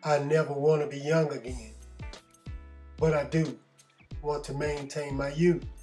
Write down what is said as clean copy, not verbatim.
I never want to be young again, but I do want to maintain my youth.